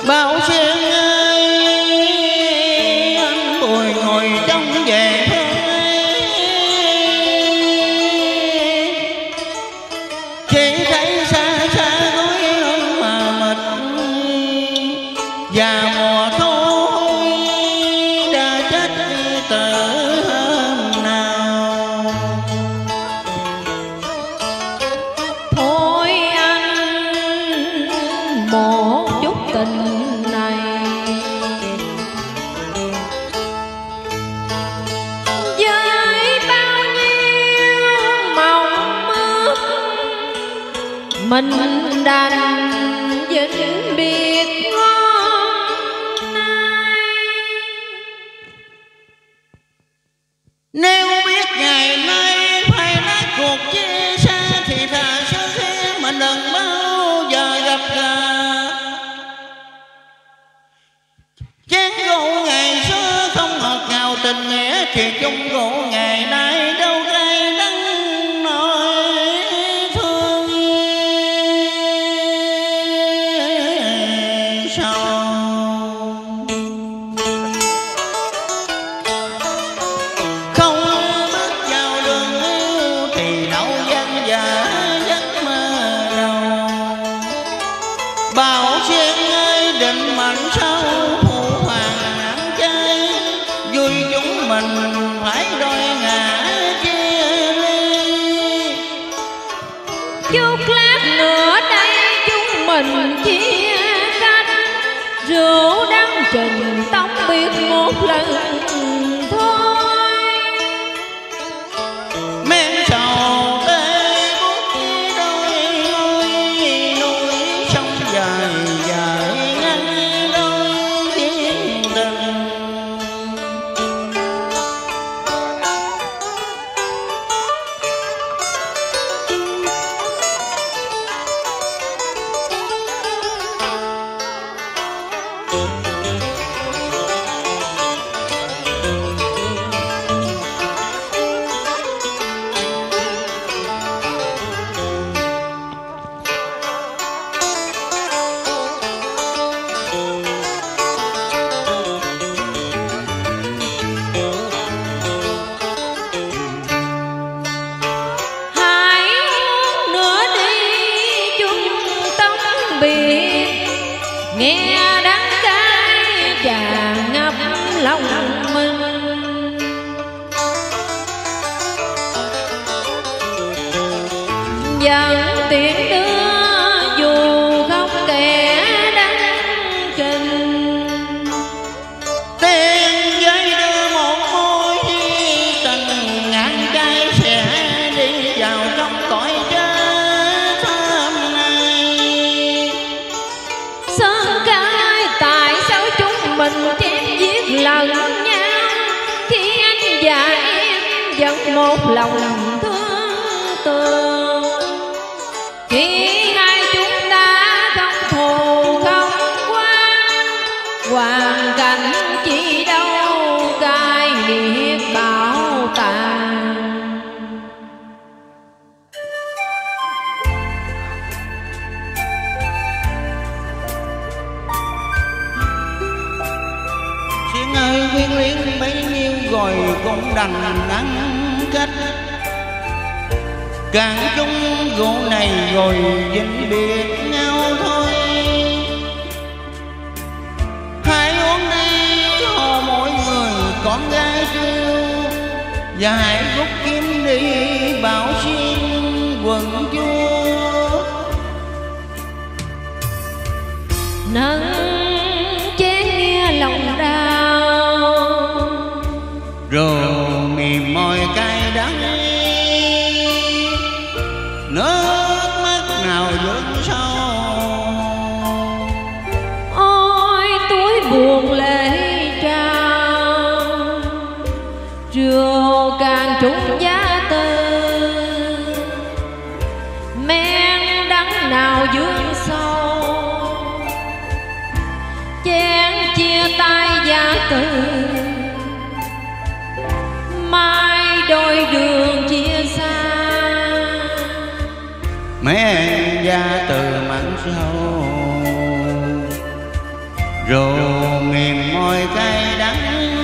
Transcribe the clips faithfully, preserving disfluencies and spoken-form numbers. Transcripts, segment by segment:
bao xuyên ơi anh bùi ngồi trong về chỉ thấy xa xa núi mà mịt và mùa thôi đã chết từ hôm nào. Thôi anh một chút tình này với bao nhiêu mộng ước mình đành vĩnh biệt hôm nay. Nếu biết ngày nay phải nói cuộc chia xa thì thà xa thế mà đừng bao giờ gặp gỡ. Chén rượu ngày xưa không ngọt ngào tình nghĩa thì chung rượu ngày nay đâu cay đắng nỗi thương sâu. Không bước vào đường yêu thì đâu gian dở giấc mơ đầu. Bảo xuyên ơi định mệnh sau phụ hoàng ăn chơi vui chúng mình phải đôi ngã chia ly. Chút lát nữa đây chúng mình chia cách, rượu đắng trình tóc biết một lần thôi. Men sầu tê bút đôi ngôi núi sông dài dài ngăn đôi thiên tình. Hãy uống nữa đi chung tóc biệt, nghe đắng cay tràn ngập lòng mình. Dẫn tiễn đưa dù không kẻ đắng trình. Tiếng giấy đưa một môi tình ngàn trái sẽ đi vào trong cõi chết hôm nay. Sơn cai tại sao chúng mình chém giết lần nhau, khi anh và em vẫn một lòng thương tường. Khi hai chúng ta không thù không quan, hoàn cảnh chỉ đâu cay nghiệt bảo tàng. Xuyên ơi quyến luyến bấy nhiêu rồi cũng đành ngăn cách. Càng chung rượu này rồi vĩnh biệt nhau thôi. Hãy uống đi hồ mỗi người con gái yêu, và hãy rút kiếm đi bảo xuyên quần chúa. Nâng chén nghe lòng đau, Rượu mềm môi cay đắng, nước mắt nào vươn sâu. ôi túi buồn lệ trao, rượu càng trúng giá tư. Men đắng nào vươn sâu, chén chia tay giá từ. Mai đôi đường chia xa, mấy em ra từ mặn sâu. rượu nghiền môi cay đắng,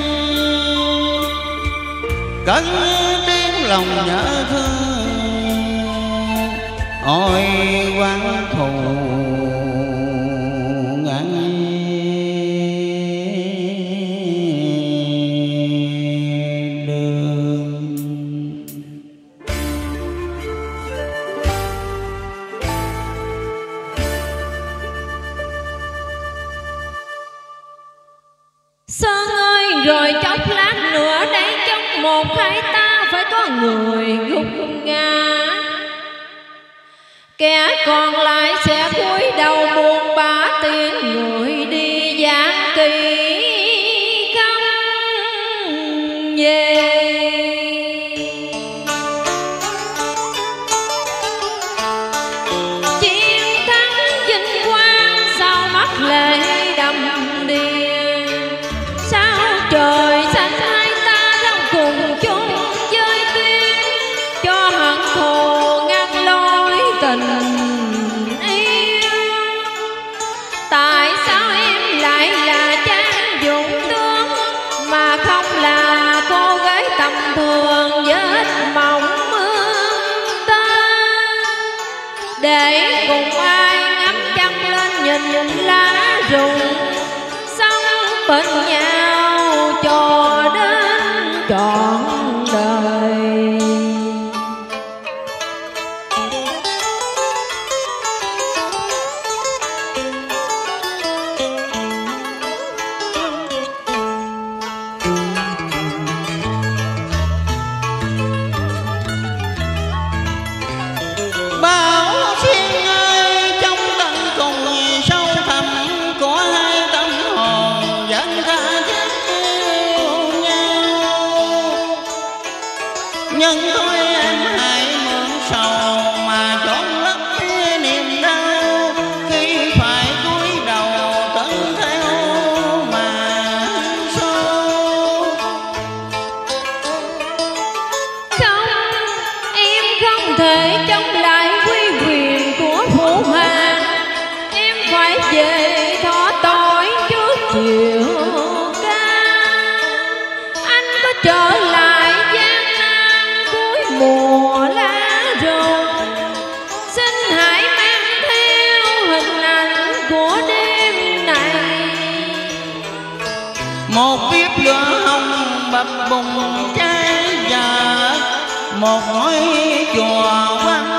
cất tiếng lòng nhớ thương. Ôi quán thù ngăn Sơn ơi, rồi chốc lát nữa đây trong một hai ta phải có người gục ngã, kẻ còn lại sẽ cúi đầu buồn bã tiếng người đi giảng kỳ không về. Chiến thắng vinh quang sau mắt lệ đầm đìa, sao trời xanh hai ta đang cùng chung với tuyến, cho hận thù ngăn lối tình yêu. Tại sao em lại là Trang Dũng Tướng mà không là cô gái tầm thường vết mộng mương tơ, để cùng ai ngắm chân lên nhìn nhìn lá rụng sống bên nhau cho đến trọn đời. Bao thiên ơi, trong tận cùng sâu thẳm của hai tâm hồn vẫn tha thiết yêu nhau. Nhưng thôi em hãy mượn sầu mà chọn lấp niềm đau, khi phải cúi đầu cẩn theo mà sâu. Không, em không thể chống lại quy quyền của phụ hoàng. Em phải về thọ tội trước chiều ca. Anh có trở lại Giang Nam cuối mùa lá rụng, xin hãy mang theo hình ảnh của đêm này. Một bếp lửa hồng bập bùng cháy dở, một ngôi chùa vắng